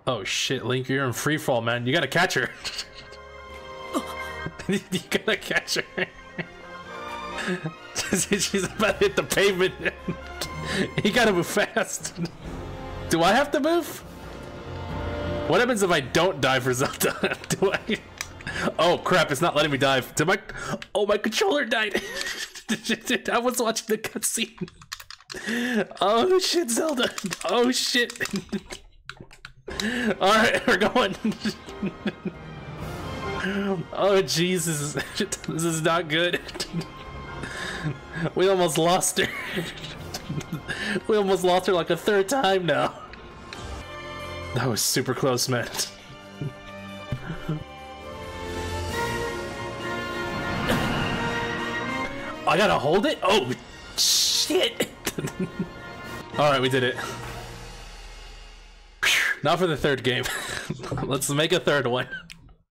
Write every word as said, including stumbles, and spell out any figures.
Oh shit, Link, you're in free fall, man. You gotta catch her. You gotta catch her. She's about to hit the pavement. You gotta move fast. Do I have to move? What happens if I don't dive for Zelda? Do I? Oh crap, it's not letting me dive. Did my oh my controller died. I was watching the cutscene. Oh shit, Zelda. Oh shit. Alright, we're going. Oh Jesus, this is not good. We almost lost her. We almost lost her like a third time now. That was super close, man. I gotta hold it? Oh, shit! Alright, we did it. Now for the third game. Let's make a third one.